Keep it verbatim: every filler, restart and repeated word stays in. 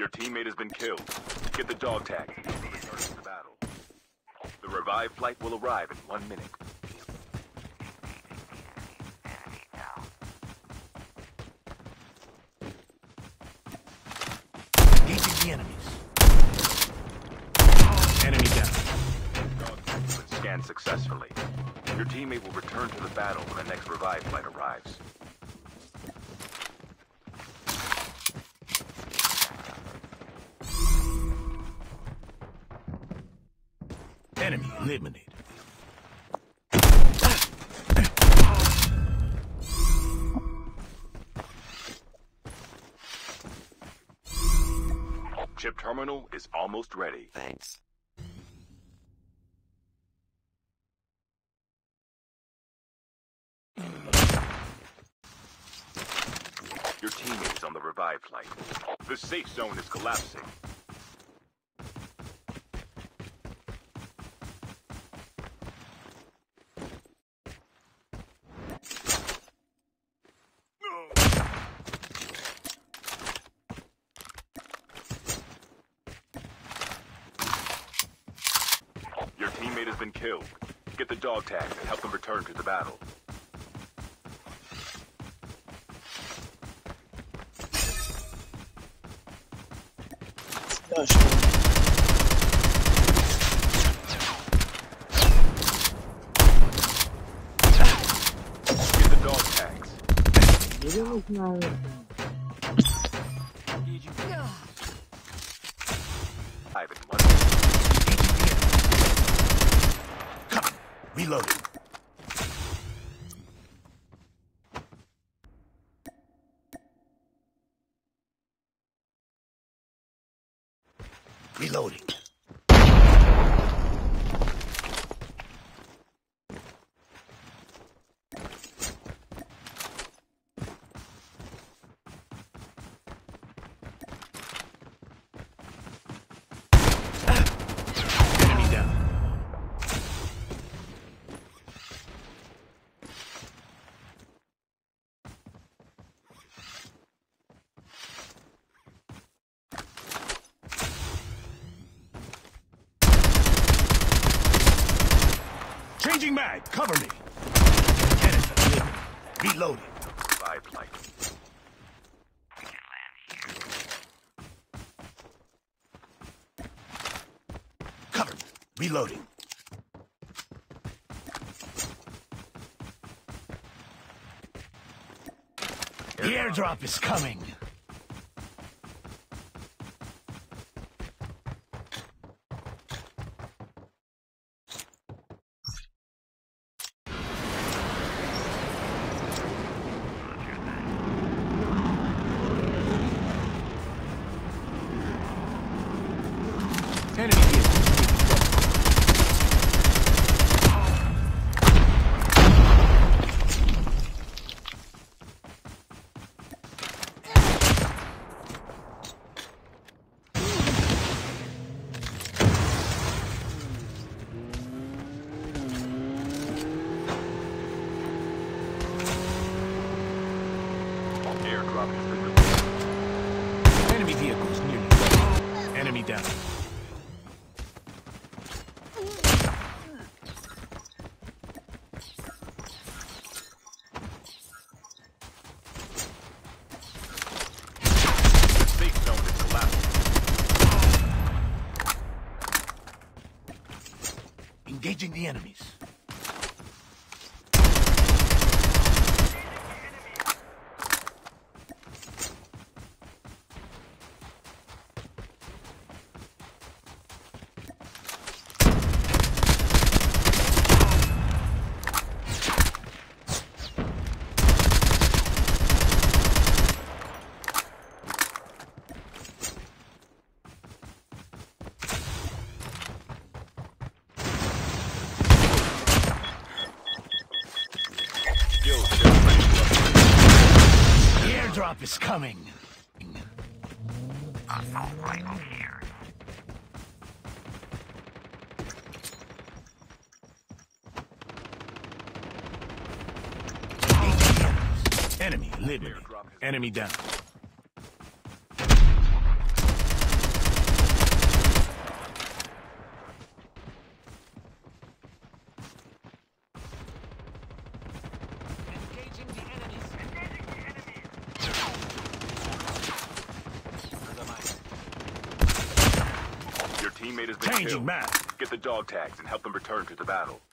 Your teammate has been killed. Get the dog tag and return to the battle. The revived flight will arrive in one minute. Engaging the enemies. Enemy down. Dog tag has been scanned successfully. Your teammate will return to the battle when the next revived flight arrives. Enemy eliminated. Chip terminal is almost ready. Thanks. Your teammate is on the revived flight. The safe zone is collapsing. Your teammate has been killed. Get the dog tag and help them return to the battle. Gosh, Get the dog tags. maybe it was not. Five and one. Cover. Reloading. Reloading. Enemy down. Changing mag. Cover me. Enemy eliminated. Reloading. Revived flight. Cover me. Reloading. The airdrop is coming. Enemy vehicle. Airdrop has been deployed. Enemy vehicles near me. Enemy down. The safe zone is collapsing. Engaging the enemies. Skill chip ready to upgrade. The airdrop is coming. Assault rifle here. Engaging the enemies. Enemy eliminated. Enemy down. teammate has been Changing killed. map. Get the dog tags and help them return to the battle.